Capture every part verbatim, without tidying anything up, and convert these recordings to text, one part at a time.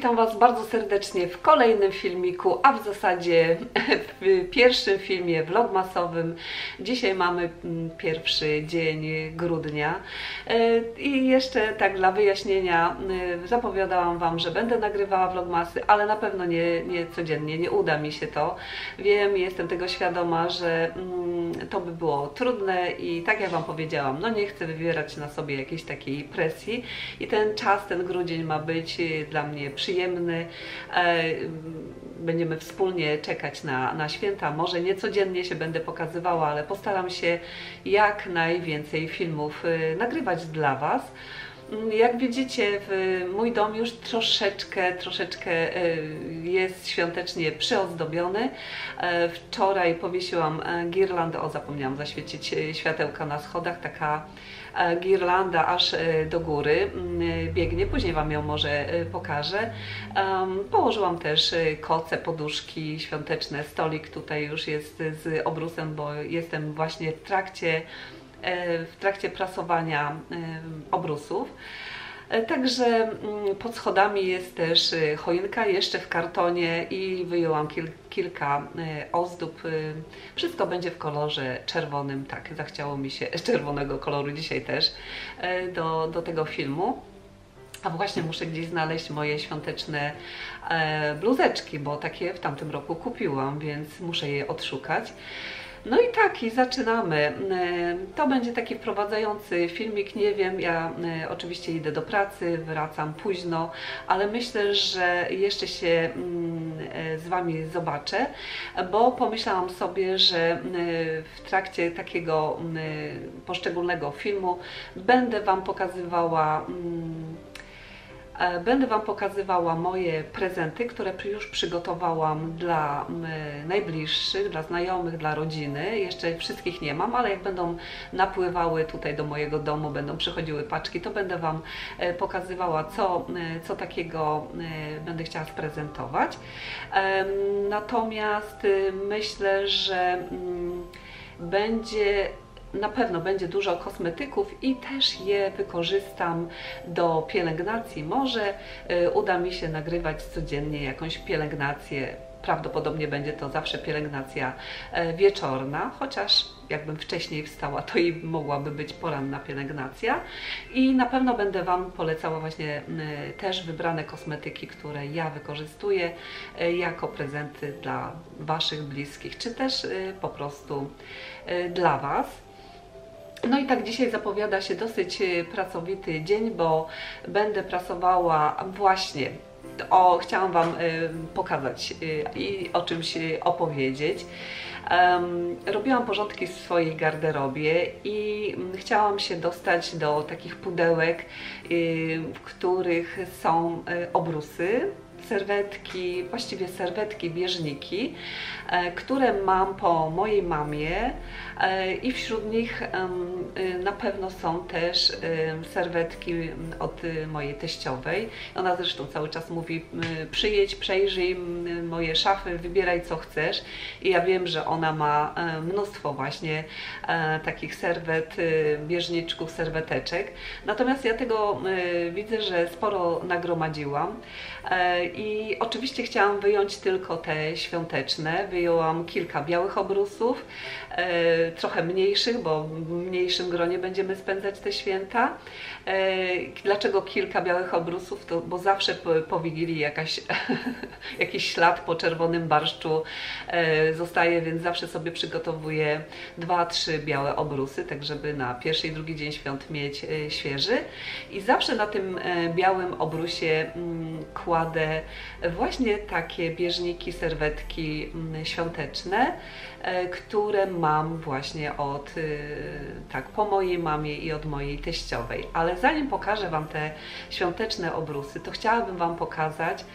witam Was bardzo serdecznie w kolejnym filmiku, a w zasadzie w pierwszym filmie vlogmasowym. Dzisiaj mamy pierwszy dzień grudnia i jeszcze tak dla wyjaśnienia zapowiadałam Wam, że będę nagrywała vlogmasy, ale na pewno nie, nie codziennie, nie uda mi się to. Wiem, jestem tego świadoma, że to by było trudne i tak jak Wam powiedziałam, no nie chcę wywierać na sobie jakiejś takiej presji i ten czas, ten grudzień ma być dla mnie przyjemny. Będziemy wspólnie czekać na, na święta. Może nie codziennie się będę pokazywała, ale postaram się jak najwięcej filmów nagrywać dla Was. Jak widzicie, mój dom już troszeczkę, troszeczkę jest świątecznie przyozdobiony. Wczoraj powiesiłam girlandę, o zapomniałam zaświecić światełka na schodach, taka girlanda aż do góry biegnie, później Wam ją może pokażę. Położyłam też koce, poduszki świąteczne, stolik tutaj już jest z obrusem, bo jestem właśnie w trakcie w trakcie prasowania obrusów. Także pod schodami jest też choinka jeszcze w kartonie i wyjęłam kil, kilka ozdób. Wszystko będzie w kolorze czerwonym, tak, zachciało mi się czerwonego koloru dzisiaj też do, do tego filmu. A właśnie muszę gdzieś znaleźć moje świąteczne bluzeczki, bo takie w tamtym roku kupiłam, więc muszę je odszukać. No i tak, i zaczynamy. To będzie taki wprowadzający filmik, nie wiem, ja oczywiście idę do pracy, wracam późno, ale myślę, że jeszcze się z Wami zobaczę, bo pomyślałam sobie, że w trakcie takiego poszczególnego filmu będę Wam pokazywała Będę Wam pokazywała moje prezenty, które już przygotowałam dla najbliższych, dla znajomych, dla rodziny. Jeszcze wszystkich nie mam, ale jak będą napływały tutaj do mojego domu, będą przychodziły paczki, to będę Wam pokazywała, co, co takiego będę chciała sprezentować. Natomiast myślę, że będzie na pewno będzie dużo kosmetyków i też je wykorzystam do pielęgnacji. Może y, uda mi się nagrywać codziennie jakąś pielęgnację. Prawdopodobnie będzie to zawsze pielęgnacja y, wieczorna, chociaż jakbym wcześniej wstała, to i mogłaby być poranna pielęgnacja. I na pewno będę Wam polecała właśnie y, też wybrane kosmetyki, które ja wykorzystuję y, jako prezenty dla Waszych bliskich, czy też y, po prostu y, dla Was. No i tak dzisiaj zapowiada się dosyć pracowity dzień, bo będę pracowała właśnie, o, chciałam Wam pokazać i o czymś opowiedzieć. Um, robiłam porządki w swojej garderobie i chciałam się dostać do takich pudełek, w których są obrusy, serwetki, właściwie serwetki, bieżniki, które mam po mojej mamie i wśród nich na pewno są też serwetki od mojej teściowej. Ona zresztą cały czas mówi: przyjedź, przejrzyj moje szafy, wybieraj co chcesz. I ja wiem, że ona ma mnóstwo właśnie takich serwet, bieżniczków, serweteczek. Natomiast ja tego widzę, że sporo nagromadziłam. I oczywiście chciałam wyjąć tylko te świąteczne. Wyjęłam kilka białych obrusów, e, trochę mniejszych, bo w mniejszym gronie będziemy spędzać te święta. E, dlaczego kilka białych obrusów? To, bo zawsze po, po Wigilii jakaś, jakiś ślad po czerwonym barszczu e, zostaje, więc zawsze sobie przygotowuję dwa, trzy białe obrusy, tak żeby na pierwszy i drugi dzień świąt mieć e, świeży. I zawsze na tym e, białym obrusie m, kładę właśnie takie bieżniki, serwetki świąteczne, które mam właśnie od, tak, po mojej mamie i od mojej teściowej. Ale zanim pokażę Wam te świąteczne obrusy, to chciałabym Wam pokazać,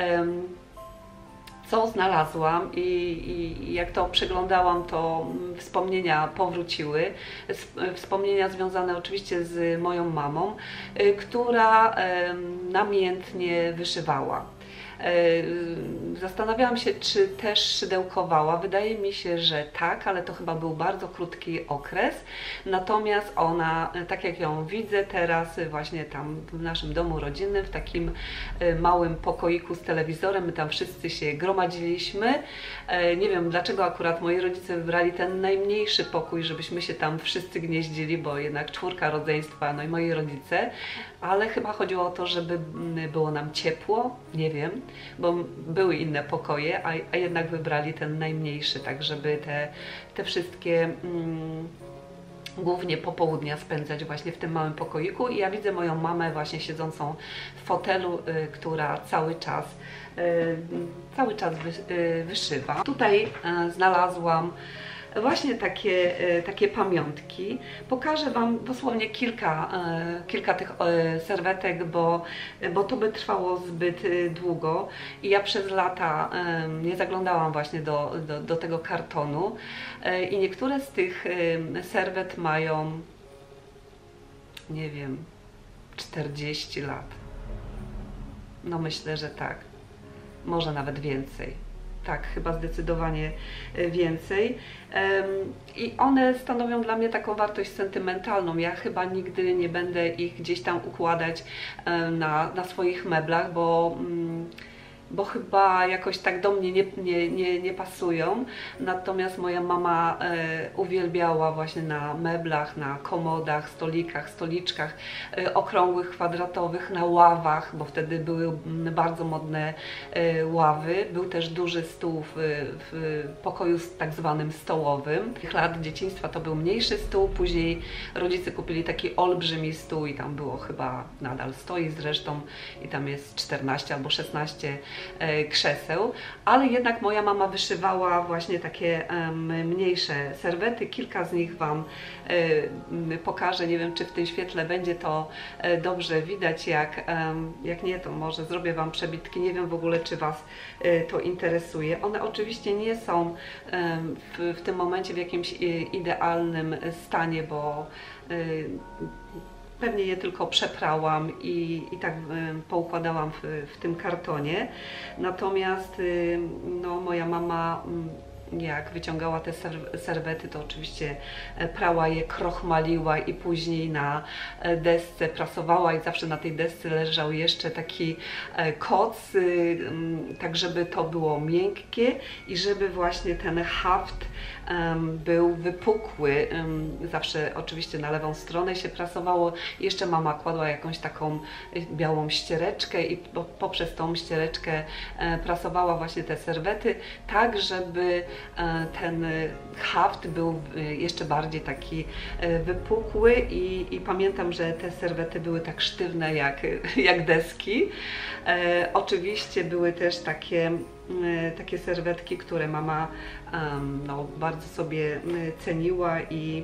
co znalazłam i, i jak to przeglądałam, to wspomnienia powróciły. Wspomnienia związane oczywiście z moją mamą, która namiętnie wyszywała. Zastanawiałam się, czy też szydełkowała. Wydaje mi się, że tak, ale to chyba był bardzo krótki okres. Natomiast ona, tak jak ją widzę teraz właśnie tam w naszym domu rodzinnym, w takim małym pokoiku z telewizorem, my tam wszyscy się gromadziliśmy. Nie wiem, dlaczego akurat moi rodzice wybrali ten najmniejszy pokój, żebyśmy się tam wszyscy gnieździli, bo jednak czwórka rodzeństwa, no i moi rodzice, ale chyba chodziło o to, żeby było nam ciepło, nie wiem, bo były inne pokoje, a, a jednak wybrali ten najmniejszy, tak żeby te, te wszystkie mm, głównie popołudnia spędzać właśnie w tym małym pokoiku. I ja widzę moją mamę właśnie siedzącą w fotelu, y, która cały czas y, cały czas wy, y, wyszywa. Tutaj y, znalazłam właśnie takie, takie pamiątki. Pokażę Wam dosłownie kilka, kilka tych serwetek, bo, bo to by trwało zbyt długo i ja przez lata nie zaglądałam właśnie do, do, do tego kartonu i niektóre z tych serwet mają, nie wiem, czterdzieści lat. No myślę, że tak. Może nawet więcej. Tak, chyba zdecydowanie więcej. I one stanowią dla mnie taką wartość sentymentalną. Ja chyba nigdy nie będę ich gdzieś tam układać na, na swoich meblach, bo bo chyba jakoś tak do mnie nie, nie, nie, nie pasują. Natomiast moja mama e, uwielbiała właśnie na meblach, na komodach, stolikach, stoliczkach e, okrągłych, kwadratowych, na ławach, bo wtedy były bardzo modne e, ławy. Był też duży stół w, w pokoju tak zwanym stołowym. W tych lat dzieciństwa to był mniejszy stół, później rodzice kupili taki olbrzymi stół i tam było chyba, nadal stoi zresztą, i tam jest czternaście albo szesnaście krzeseł, ale jednak moja mama wyszywała właśnie takie um, mniejsze serwety. Kilka z nich Wam um, pokażę. Nie wiem, czy w tym świetle będzie to um, dobrze widać. Jak, um, jak nie, to może zrobię Wam przebitki. Nie wiem w ogóle, czy Was um, to interesuje. One oczywiście nie są um, w, w tym momencie w jakimś idealnym stanie, bo um, pewnie je tylko przeprałam i, i tak y, poukładałam w, w tym kartonie. Natomiast y, no, moja mama y, jak wyciągała te serwety, to oczywiście prała je, krochmaliła i później na desce prasowała i zawsze na tej desce leżał jeszcze taki koc, y, tak żeby to było miękkie i żeby właśnie ten haft um, był wypukły. Um, zawsze oczywiście na lewą stronę się prasowało. Jeszcze mama kładła jakąś taką białą ściereczkę i po, poprzez tą ściereczkę e, prasowała właśnie te serwety, tak żeby e, ten haft był jeszcze bardziej taki e, wypukły i, i pamiętam, że te serwety były tak sztywne jak, jak deski. E, oczywiście były też takie takie serwetki, które mama um, no, bardzo sobie ceniła i,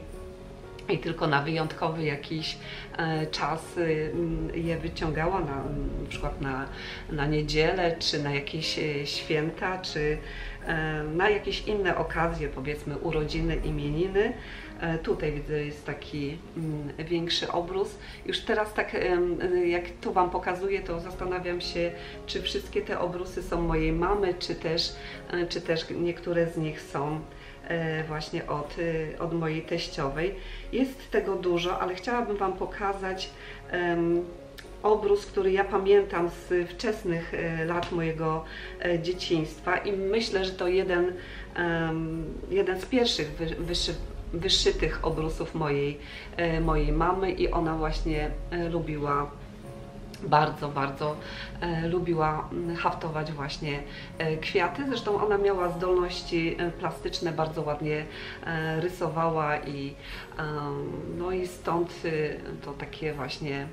i tylko na wyjątkowy jakiś e, czas e, je wyciągała, na, na przykład na, na niedzielę, czy na jakieś e, święta, czy e, na jakieś inne okazje, powiedzmy urodziny, imieniny. Tutaj widzę, jest taki mm, większy obrus. Już teraz tak, jak tu Wam pokazuję, to zastanawiam się, czy wszystkie te obrusy są mojej mamy, czy też, czy też niektóre z nich są właśnie od, od mojej teściowej. Jest tego dużo, ale chciałabym Wam pokazać um, obrus, który ja pamiętam z wczesnych lat mojego dzieciństwa i myślę, że to jeden, um, jeden z pierwszych wy, wyszy, wyszytych obrusów mojej, mojej mamy i ona właśnie lubiła, bardzo, bardzo e, lubiła haftować właśnie e, kwiaty. Zresztą ona miała zdolności plastyczne, bardzo ładnie e, rysowała i e, no i stąd e, to takie właśnie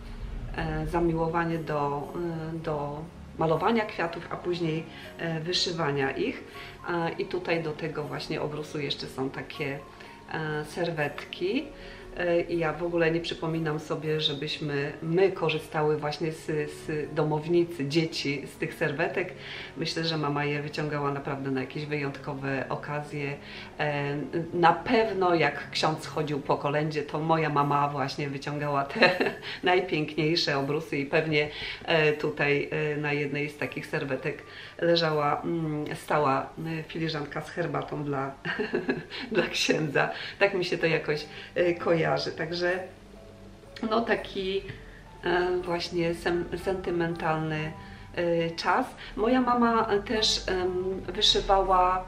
e, zamiłowanie do, e, do malowania kwiatów, a później e, wyszywania ich. E, I tutaj do tego właśnie obrusu jeszcze są takie serwetki. I ja w ogóle nie przypominam sobie, żebyśmy my korzystały właśnie z, z domownicy, dzieci, z tych serwetek. Myślę, że mama je wyciągała naprawdę na jakieś wyjątkowe okazje. Na pewno jak ksiądz chodził po kolędzie, to moja mama właśnie wyciągała te najpiękniejsze obrusy i pewnie tutaj na jednej z takich serwetek leżała, stała filiżanka z herbatą dla, dla księdza. Tak mi się to jakoś kojarzy. Także no taki właśnie sentymentalny czas. Moja mama też wyszywała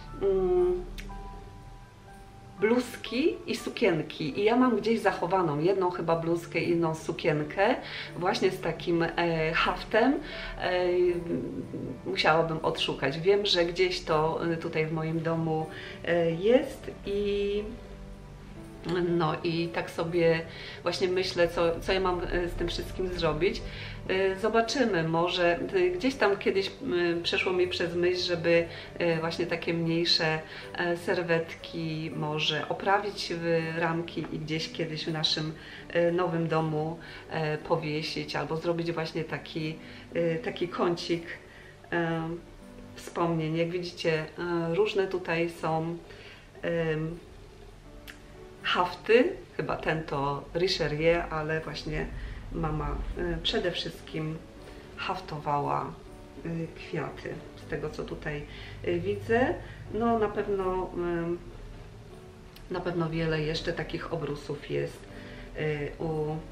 bluzki i sukienki i ja mam gdzieś zachowaną jedną chyba bluzkę i inną sukienkę właśnie z takim e, haftem. E, musiałabym odszukać. Wiem, że gdzieś to tutaj w moim domu e, jest i no i tak sobie właśnie myślę, co, co ja mam z tym wszystkim zrobić. Zobaczymy, może gdzieś tam kiedyś przeszło mi przez myśl, żeby właśnie takie mniejsze serwetki może oprawić w ramki i gdzieś kiedyś w naszym nowym domu powiesić, albo zrobić właśnie taki, taki kącik wspomnień. Jak widzicie, różne tutaj są hafty, chyba ten to Richelieu, ale właśnie mama przede wszystkim haftowała kwiaty, z tego co tutaj widzę. No na pewno, na pewno wiele jeszcze takich obrusów jest u,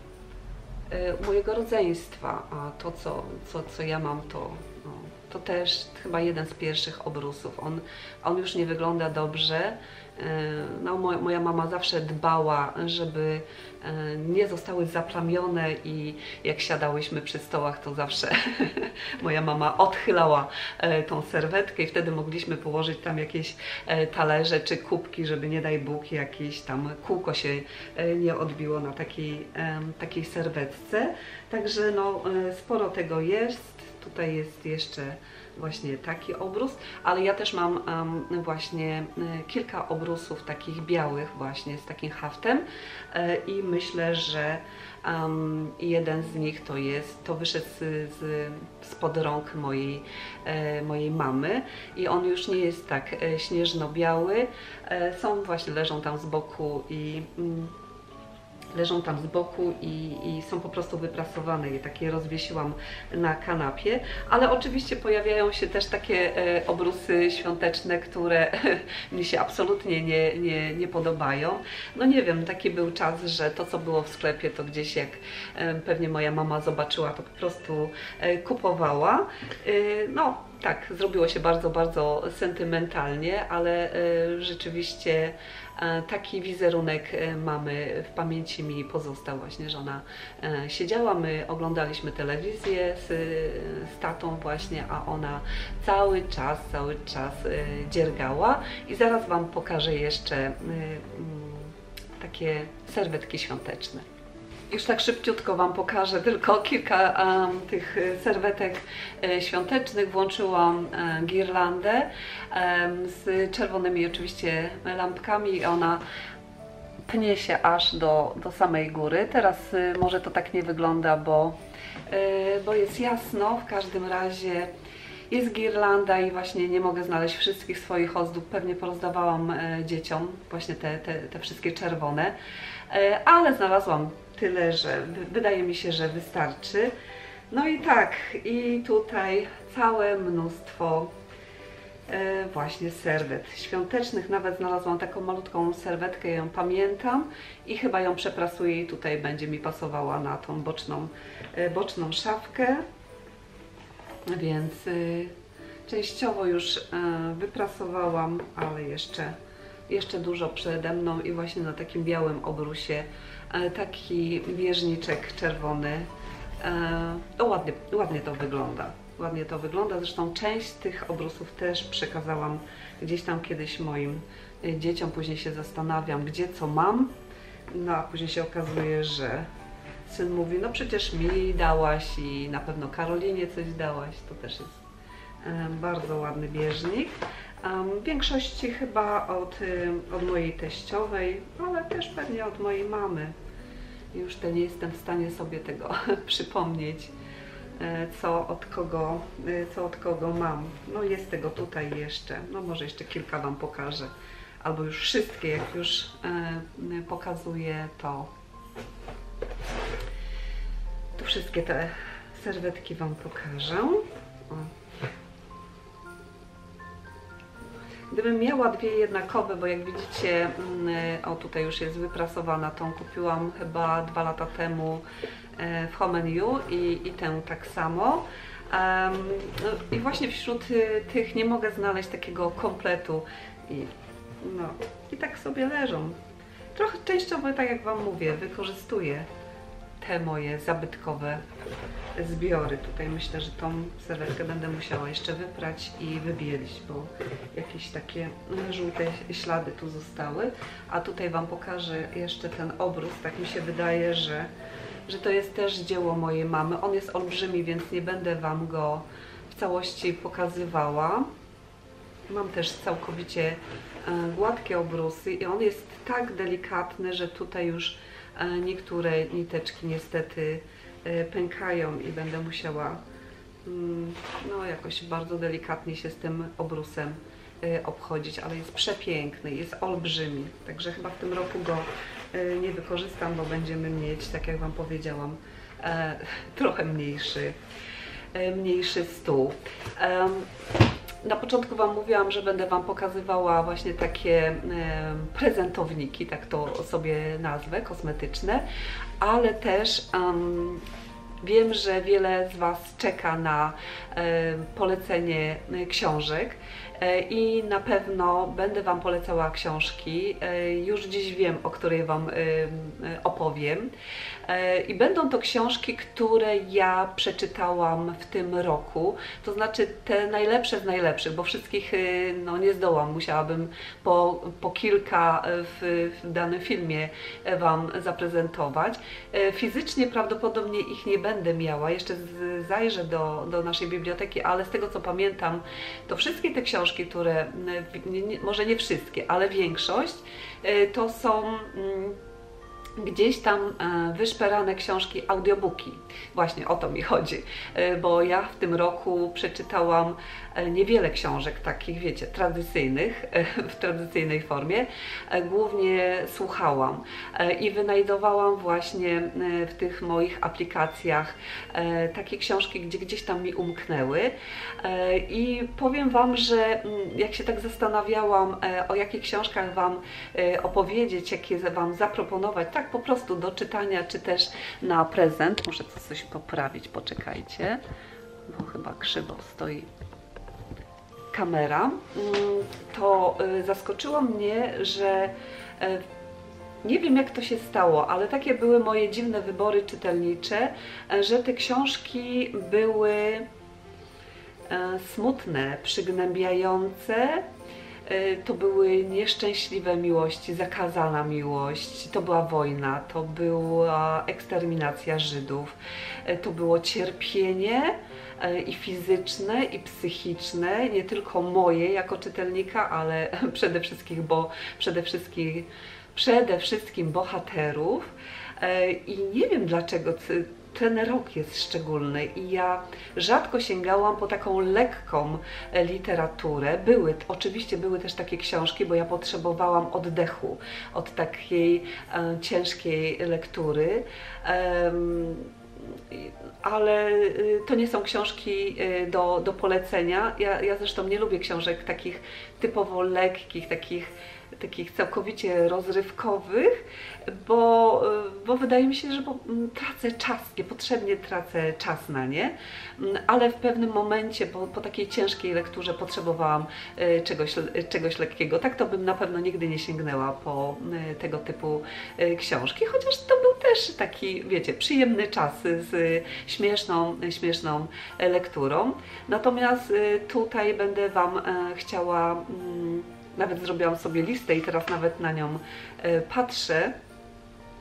u mojego rodzeństwa, a to co, co, co ja mam to, no, to też chyba jeden z pierwszych obrusów. On, on już nie wygląda dobrze. No, moja mama zawsze dbała, żeby nie zostały zaplamione i jak siadałyśmy przy stołach, to zawsze moja mama odchylała tą serwetkę i wtedy mogliśmy położyć tam jakieś talerze czy kubki, żeby nie daj Bóg jakieś tam kółko się nie odbiło na takiej, takiej serwetce. Także no, sporo tego jest. Tutaj jest jeszcze właśnie taki obrus, ale ja też mam um, właśnie y, kilka obrusów takich białych właśnie z takim haftem y, i myślę, że um, jeden z nich to jest, to wyszedł z, z, spod rąk mojej, y, mojej mamy i on już nie jest tak y, śnieżno-biały, y, są właśnie, leżą tam z boku i y, leżą tam z boku i, i są po prostu wyprasowane. Je takie rozwiesiłam na kanapie, ale oczywiście pojawiają się też takie e, obrusy świąteczne, które mi się absolutnie nie, nie, nie podobają. No nie wiem, taki był czas, że to co było w sklepie, to gdzieś jak e, pewnie moja mama zobaczyła, to po prostu e, kupowała. E, no tak, zrobiło się bardzo, bardzo sentymentalnie, ale e, rzeczywiście taki wizerunek mamy w pamięci, mi pozostał właśnie, że ona siedziała, my oglądaliśmy telewizję z, z tatą właśnie, a ona cały czas, cały czas dziergała i zaraz Wam pokażę jeszcze takie serwetki świąteczne. Już tak szybciutko Wam pokażę tylko kilka um, tych serwetek e, świątecznych. Włączyłam e, girlandę e, z czerwonymi oczywiście lampkami. Ona pnie się aż do, do samej góry. Teraz e, może to tak nie wygląda, bo, e, bo jest jasno. W każdym razie jest girlanda i właśnie nie mogę znaleźć wszystkich swoich ozdób. Pewnie porozdawałam e, dzieciom właśnie te, te, te wszystkie czerwone, e, ale znalazłam tyle, że wydaje mi się, że wystarczy. No i tak, i tutaj całe mnóstwo e, właśnie serwet świątecznych. Nawet znalazłam taką malutką serwetkę, ją pamiętam i chyba ją przeprasuję i tutaj będzie mi pasowała na tą boczną, e, boczną szafkę. Więc e, częściowo już e, wyprasowałam, ale jeszcze, jeszcze dużo przede mną i właśnie na takim białym obrusie taki wieżniczek czerwony. No ładnie, ładnie to wygląda. Ładnie to wygląda. Zresztą część tych obrusów też przekazałam gdzieś tam kiedyś moim dzieciom. Później się zastanawiam, gdzie co mam. No a później się okazuje, że syn mówi, no przecież mi dałaś i na pewno Karolinie coś dałaś. To też jest bardzo ładny bieżnik. W większości chyba od, od mojej teściowej, ale też pewnie od mojej mamy. Już te nie jestem w stanie sobie tego przypomnieć, co od kogo, co od kogo mam. No jest tego tutaj jeszcze, no może jeszcze kilka Wam pokażę. Albo już wszystkie, jak już e, pokazuję, to, to wszystkie te serwetki Wam pokażę. O. Gdybym miała dwie jednakowe, bo jak widzicie, o tutaj już jest wyprasowana, tą kupiłam chyba dwa lata temu w Home and You i, i tę tak samo. Um, I właśnie wśród tych nie mogę znaleźć takiego kompletu. I, no, i tak sobie leżą. Trochę częściowo, tak jak Wam mówię, wykorzystuję te moje zabytkowe zbiory. Tutaj myślę, że tą serwetkę będę musiała jeszcze wyprać i wybielić, bo jakieś takie żółte ślady tu zostały. A tutaj Wam pokażę jeszcze ten obrus. Tak mi się wydaje, że, że to jest też dzieło mojej mamy. On jest olbrzymi, więc nie będę Wam go w całości pokazywała. Mam też całkowicie gładkie obrusy i on jest tak delikatny, że tutaj już niektóre niteczki niestety pękają i będę musiała no, jakoś bardzo delikatnie się z tym obrusem obchodzić, ale jest przepiękny, jest olbrzymi, także chyba w tym roku go nie wykorzystam, bo będziemy mieć, tak jak Wam powiedziałam, trochę mniejszy, mniejszy stół. Na początku Wam mówiłam, że będę Wam pokazywała właśnie takie prezentowniki, tak to sobie nazwę, kosmetyczne, ale też um, wiem, że wiele z Was czeka na e, polecenie książek e, i na pewno będę Wam polecała książki. E, już dziś wiem, o której Wam e, opowiem. E, I będą to książki, które ja przeczytałam w tym roku, to znaczy te najlepsze z najlepszych, bo wszystkich e, no, nie zdołam, musiałabym po, po kilka w, w danym filmie Wam zaprezentować. E, fizycznie prawdopodobnie ich nie będę miała, jeszcze zajrzę do, do naszej biblioteki, ale z tego co pamiętam, to wszystkie te książki, które, może nie wszystkie, ale większość, to są gdzieś tam wyszperane książki, audiobooki. Właśnie o to mi chodzi, bo ja w tym roku przeczytałam niewiele książek takich, wiecie, tradycyjnych, w tradycyjnej formie. Głównie słuchałam i wynajdowałam właśnie w tych moich aplikacjach takie książki, gdzie gdzieś tam mi umknęły. I powiem Wam, że jak się tak zastanawiałam, o jakich książkach Wam opowiedzieć, jakie Wam zaproponować, tak po prostu do czytania, czy też na prezent. Muszę coś poprawić, poczekajcie, bo chyba krzywo stoi kamera. To zaskoczyło mnie, że nie wiem jak to się stało, ale takie były moje dziwne wybory czytelnicze, że te książki były smutne, przygnębiające. To były nieszczęśliwe miłości, zakazana miłość, to była wojna, to była eksterminacja Żydów, to było cierpienie i fizyczne, i psychiczne, nie tylko moje jako czytelnika, ale przede wszystkim, bo przede wszystkim, przede wszystkim bohaterów. I nie wiem dlaczego ten rok jest szczególny i ja rzadko sięgałam po taką lekką literaturę. Były, oczywiście były też takie książki, bo ja potrzebowałam oddechu od takiej e, ciężkiej lektury. E, ale to nie są książki do, do polecenia. Ja, ja zresztą nie lubię książek takich typowo lekkich, takich takich całkowicie rozrywkowych, bo, bo wydaje mi się, że tracę czas, niepotrzebnie tracę czas na nie, ale w pewnym momencie po, po takiej ciężkiej lekturze potrzebowałam czegoś, czegoś lekkiego. Tak to bym na pewno nigdy nie sięgnęła po tego typu książki, chociaż to był też taki, wiecie, przyjemny czas z śmieszną, śmieszną lekturą. Natomiast tutaj będę Wam chciała, nawet zrobiłam sobie listę i teraz nawet na nią patrzę,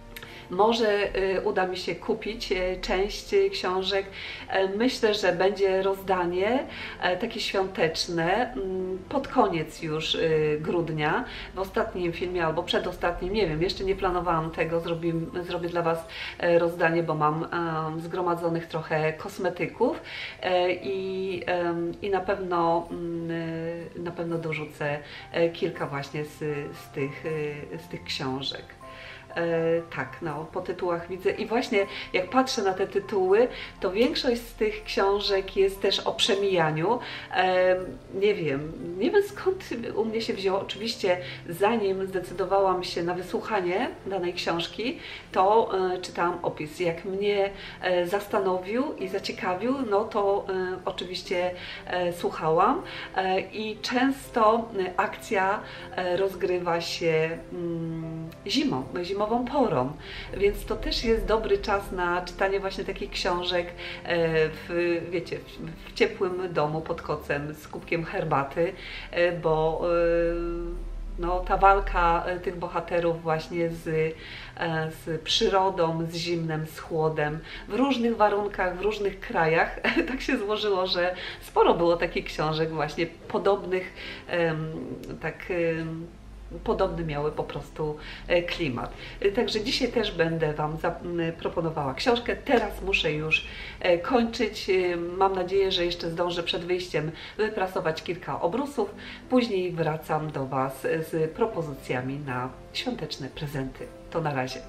Może uda mi się kupić część książek. Myślę, że będzie rozdanie takie świąteczne pod koniec już grudnia, w ostatnim filmie albo przedostatnim, nie wiem, jeszcze nie planowałam tego, zrobię, zrobię dla Was rozdanie, bo mam zgromadzonych trochę kosmetyków i, i na pewno na pewno dorzucę kilka właśnie z, z, tych, z tych książek. E, tak, no, po tytułach widzę i właśnie jak patrzę na te tytuły, to większość z tych książek jest też o przemijaniu. E, nie wiem, nie wiem skąd u mnie się wzięło. Oczywiście zanim zdecydowałam się na wysłuchanie danej książki, to e, czytałam opis. Jak mnie e, zastanowił i zaciekawił, no to e, oczywiście e, słuchałam e, i często akcja e, rozgrywa się mm, zimą, zimą porą, więc to też jest dobry czas na czytanie właśnie takich książek w, wiecie, w ciepłym domu pod kocem z kubkiem herbaty, bo no, ta walka tych bohaterów właśnie z, z przyrodą, z zimnem, z chłodem, w różnych warunkach, w różnych krajach, tak się złożyło, że sporo było takich książek właśnie podobnych, tak podobny miały po prostu klimat. Także dzisiaj też będę Wam zaproponowała książkę. Teraz muszę już kończyć. Mam nadzieję, że jeszcze zdążę przed wyjściem wyprasować kilka obrusów. Później wracam do Was z propozycjami na świąteczne prezenty. To na razie.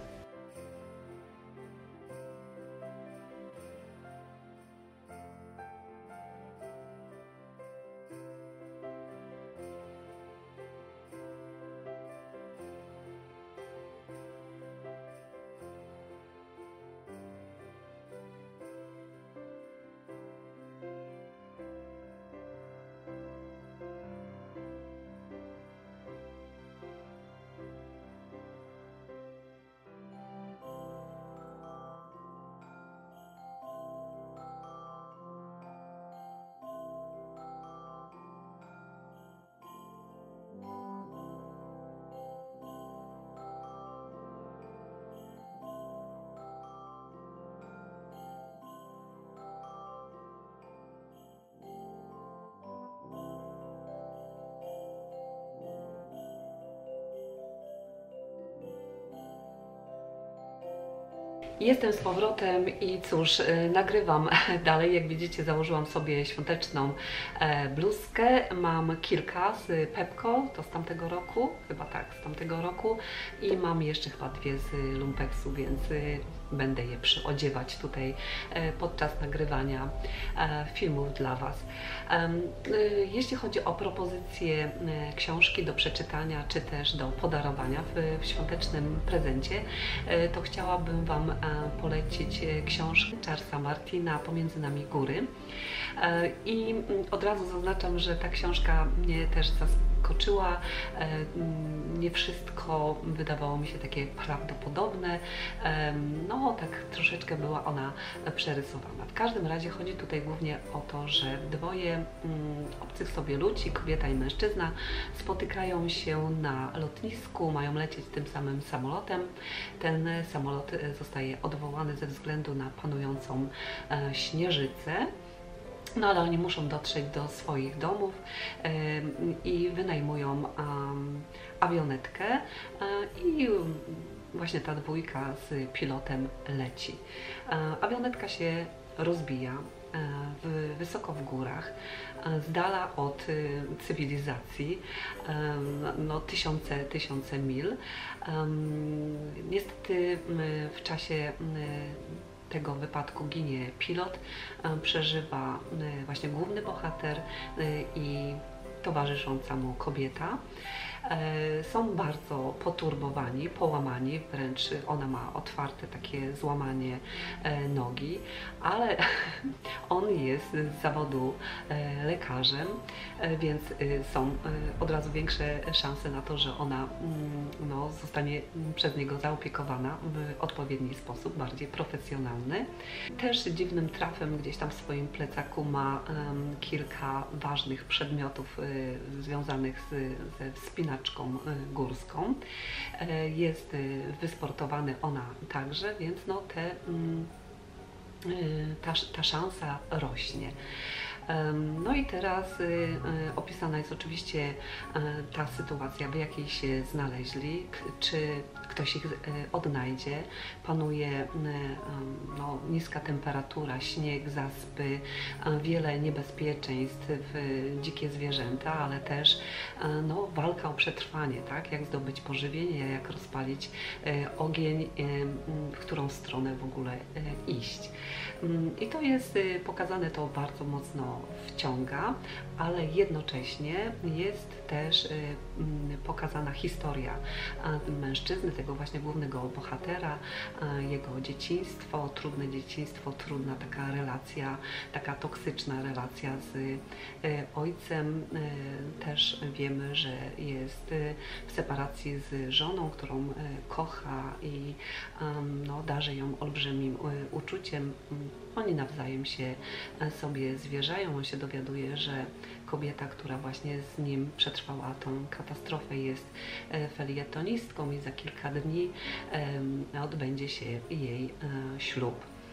Jestem z powrotem i cóż, nagrywam dalej. Jak widzicie, założyłam sobie świąteczną bluzkę. Mam kilka z Pepco, to z tamtego roku, chyba tak, z tamtego roku. I mam jeszcze chyba dwie z Lumpeksu, więc będę je przyodziewać tutaj podczas nagrywania filmów dla Was. Jeśli chodzi o propozycje książki do przeczytania, czy też do podarowania w, w świątecznym prezencie, to chciałabym Wam polecić książkę Charlesa Martina Pomiędzy nami góry. I od razu zaznaczam, że ta książka mnie też zaskoczyła. Nie wszystko wydawało mi się takie prawdopodobne. No, tak troszeczkę była ona przerysowana. W każdym razie chodzi tutaj głównie o to, że dwoje obcych sobie ludzi, kobieta i mężczyzna, spotykają się na lotnisku, mają lecieć tym samym samolotem. Ten samolot zostaje odwołany ze względu na panującą śnieżycę. No ale oni muszą dotrzeć do swoich domów yy, i wynajmują um, awionetkę yy, i właśnie ta dwójka z pilotem leci. Yy, awionetka się rozbija yy, w, wysoko w górach, yy, z dala od yy, cywilizacji, yy, no, tysiące, tysiące mil. Yy, niestety yy, w czasie yy, tego wypadku ginie pilot, przeżywa właśnie główny bohater i towarzysząca mu kobieta. Są bardzo poturbowani, połamani, wręcz ona ma otwarte takie złamanie nogi, ale on jest z zawodu lekarzem, więc są od razu większe szanse na to, że ona no, zostanie przez niego zaopiekowana w odpowiedni sposób, bardziej profesjonalny. Też dziwnym trafem gdzieś tam w swoim plecaku ma kilka ważnych przedmiotów związanych z, ze wspinaczką znaczką górską. Jest wysportowana ona także, więc no te, ta, ta szansa rośnie. No i teraz opisana jest oczywiście ta sytuacja, w jakiej się znaleźli, czy ktoś ich odnajdzie. Panuje no, niska temperatura, śnieg, zaspy, wiele niebezpieczeństw, dzikie zwierzęta, ale też no, walka o przetrwanie, tak? Jak zdobyć pożywienie, jak rozpalić ogień, w którą stronę w ogóle iść. I to jest pokazane, to bardzo mocno wciąga, ale jednocześnie jest też pokazana historia mężczyzny, tego właśnie głównego bohatera, jego dzieciństwo, trudne dzieciństwo, trudna taka relacja, taka toksyczna relacja z ojcem. Też wiemy, że jest w separacji z żoną, którą kocha i no, darzy ją olbrzymim uczuciem. Oni nawzajem się sobie zwierzają, on się dowiaduje, że kobieta, która właśnie z nim przetrwała tą katastrofę, jest felietonistką i za kilka dni odbędzie się jej ślub.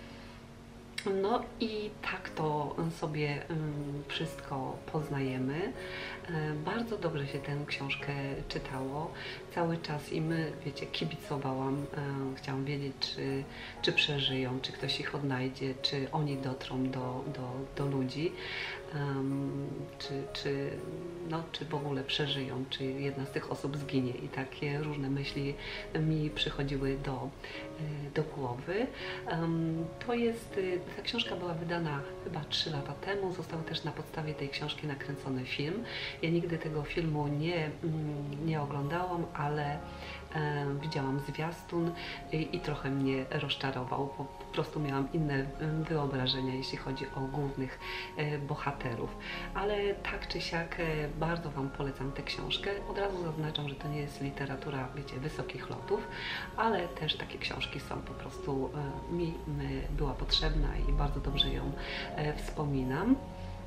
No i tak to sobie wszystko poznajemy. Bardzo dobrze się tę książkę czytało. Cały czas im, wiecie, kibicowałam. Chciałam wiedzieć, czy, czy przeżyją, czy ktoś ich odnajdzie, czy oni dotrą do, do, do ludzi, um, czy, czy, no, czy w ogóle przeżyją, czy jedna z tych osób zginie. I takie różne myśli mi przychodziły do, do głowy. Um, to jest, ta książka była wydana chyba trzy lata temu. Został też na podstawie tej książki nakręcony film. Ja nigdy tego filmu nie, nie oglądałam, ale e, widziałam zwiastun i, i trochę mnie rozczarował, bo po prostu miałam inne wyobrażenia, jeśli chodzi o głównych e, bohaterów. Ale tak czy siak e, bardzo Wam polecam tę książkę. Od razu zaznaczam, że to nie jest literatura, wiecie, wysokich lotów, ale też takie książki są po prostu, e, mi e, była potrzebna i bardzo dobrze ją e, wspominam.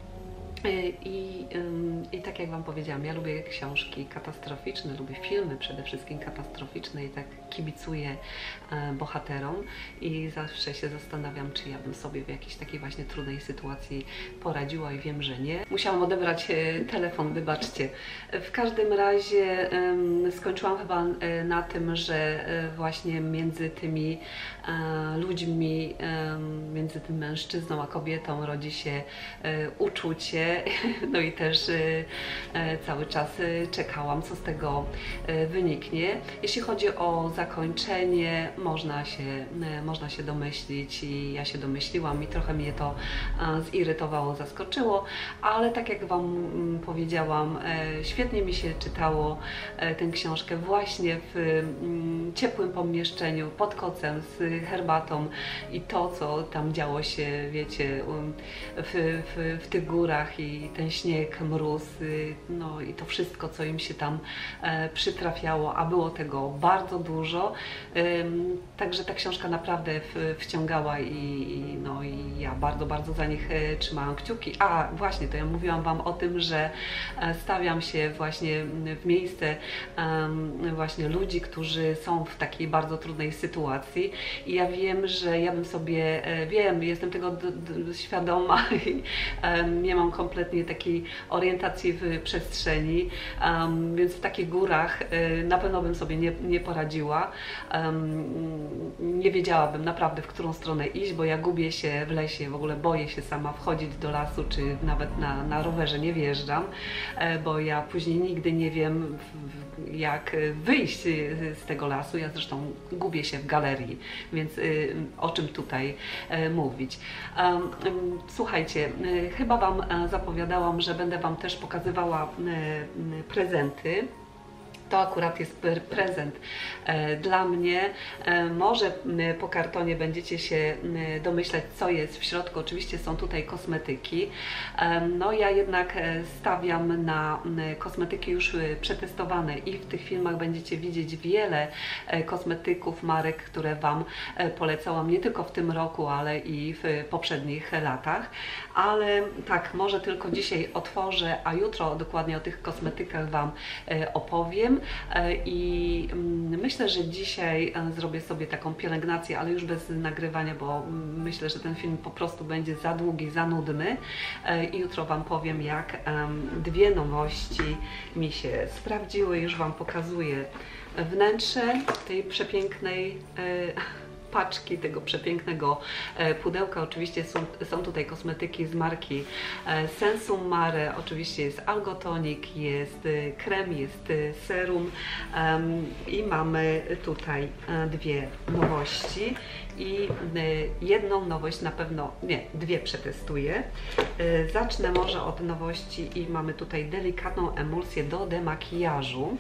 I, I tak jak Wam powiedziałam, ja lubię książki katastroficzne, lubię filmy przede wszystkim katastroficzne i tak kibicuję bohaterom i zawsze się zastanawiam, czy ja bym sobie w jakiejś takiej właśnie trudnej sytuacji poradziła i wiem, że nie. Musiałam odebrać telefon, wybaczcie. W każdym razie skończyłam chyba na tym, że właśnie między tymi ludźmi, między tym mężczyzną a kobietą rodzi się uczucie. No i też cały czas czekałam, co z tego wyniknie. Jeśli chodzi o zakończenie, można się, można się domyślić i ja się domyśliłam i trochę mnie to zirytowało, zaskoczyło, ale tak jak Wam powiedziałam, świetnie mi się czytało tę książkę właśnie w ciepłym pomieszczeniu, pod kocem, z herbatą i to, co tam działo się, wiecie, w, w, w tych górach i ten śnieg, mróz, no i to wszystko, co im się tam e, przytrafiało, a było tego bardzo dużo. Ym, także ta książka naprawdę w, wciągała i, i, no, i ja bardzo, bardzo za nich e, trzymałam kciuki. A właśnie, to ja mówiłam Wam o tym, że e, stawiam się właśnie w miejsce e, właśnie ludzi, którzy są w takiej bardzo trudnej sytuacji i ja wiem, że ja bym sobie, e, wiem, jestem tego d, d, świadoma i e, nie mam kompletnie takiej orientacji w przestrzeni, um, więc w takich górach y, na pewno bym sobie nie, nie poradziła. Um, nie wiedziałabym naprawdę, w którą stronę iść, bo ja gubię się w lesie, w ogóle boję się sama wchodzić do lasu, czy nawet na, na rowerze nie wjeżdżam, e, bo ja później nigdy nie wiem, w, jak wyjść z tego lasu. Ja zresztą gubię się w galerii, więc y, o czym tutaj y, mówić. Um, słuchajcie, y, chyba Wam zapowiadałam, że będę Wam też pokazywała prezenty To akurat jest prezent dla mnie. Może po kartonie będziecie się domyślać, co jest w środku. Oczywiście są tutaj kosmetyki. No ja jednak stawiam na kosmetyki już przetestowane i w tych filmach będziecie widzieć wiele kosmetyków, marek, które Wam polecałam nie tylko w tym roku, ale i w poprzednich latach. Ale tak, może tylko dzisiaj otworzę, a jutro dokładnie o tych kosmetykach Wam opowiem. I myślę, że dzisiaj zrobię sobie taką pielęgnację, ale już bez nagrywania, bo myślę, że ten film po prostu będzie za długi, za nudny. I jutro Wam powiem, jak dwie nowości mi się sprawdziły. Już Wam pokazuję wnętrze tej przepięknej paczki, tego przepięknego pudełka. Oczywiście są, są tutaj kosmetyki z marki Sensum Mare, oczywiście jest algotonik, jest krem, jest serum i mamy tutaj dwie nowości i jedną nowość na pewno, nie, dwie przetestuję. Zacznę może od nowości i mamy tutaj delikatną emulsję do demakijażu.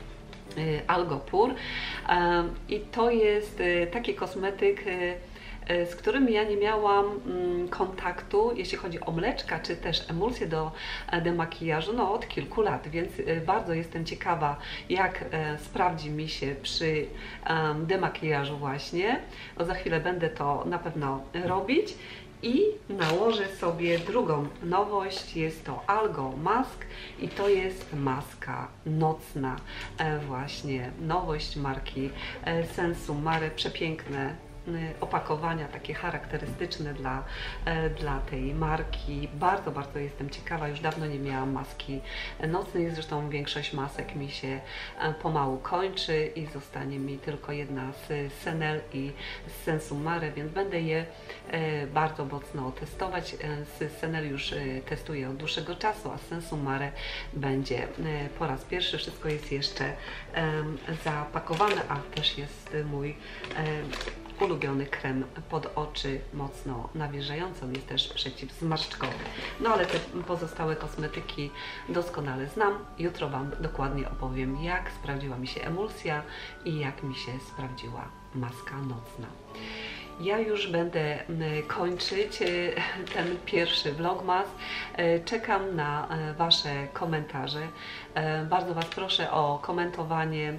Algopur i to jest taki kosmetyk, z którym ja nie miałam kontaktu, jeśli chodzi o mleczka, czy też emulsję do demakijażu, no od kilku lat, więc bardzo jestem ciekawa, jak sprawdzi mi się przy demakijażu właśnie. No, za chwilę będę to na pewno robić. I nałożę sobie drugą nowość, jest to Algo Mask i to jest maska nocna. E, właśnie nowość marki e, Sensum Mare, przepiękne opakowania, takie charakterystyczne dla, dla tej marki. Bardzo, bardzo jestem ciekawa, już dawno nie miałam maski nocnej, zresztą większość masek mi się pomału kończy i zostanie mi tylko jedna z Senel i z Sensum Mare, więc będę je bardzo mocno testować. Z Senel już testuję od dłuższego czasu, a z Sensum Mare będzie po raz pierwszy. Wszystko jest jeszcze zapakowane, a też jest mój ulubiony krem pod oczy, mocno nawilżający, on jest też przeciwzmarszczkowy. No ale te pozostałe kosmetyki doskonale znam. Jutro Wam dokładnie opowiem, jak sprawdziła mi się emulsja i jak mi się sprawdziła maska nocna. Ja już będę kończyć ten pierwszy vlogmas. Czekam na Wasze komentarze. Bardzo Was proszę o komentowanie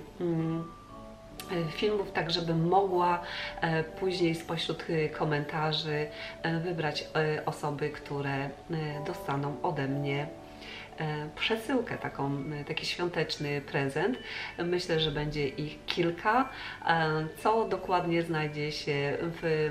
filmów, tak żebym mogła później spośród komentarzy wybrać osoby, które dostaną ode mnie przesyłkę, taką, taki świąteczny prezent. Myślę, że będzie ich kilka. Co dokładnie znajdzie się w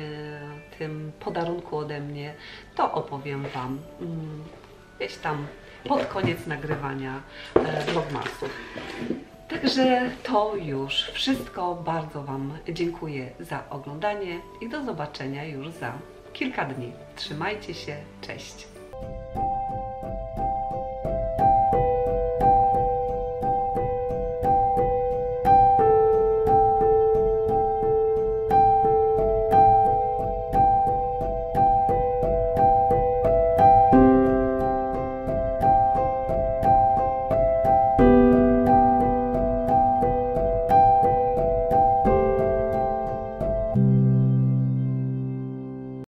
tym podarunku ode mnie, to opowiem Wam gdzieś tam pod koniec nagrywania vlogmasów. Także to już wszystko. Bardzo Wam dziękuję za oglądanie i do zobaczenia już za kilka dni. Trzymajcie się, cześć!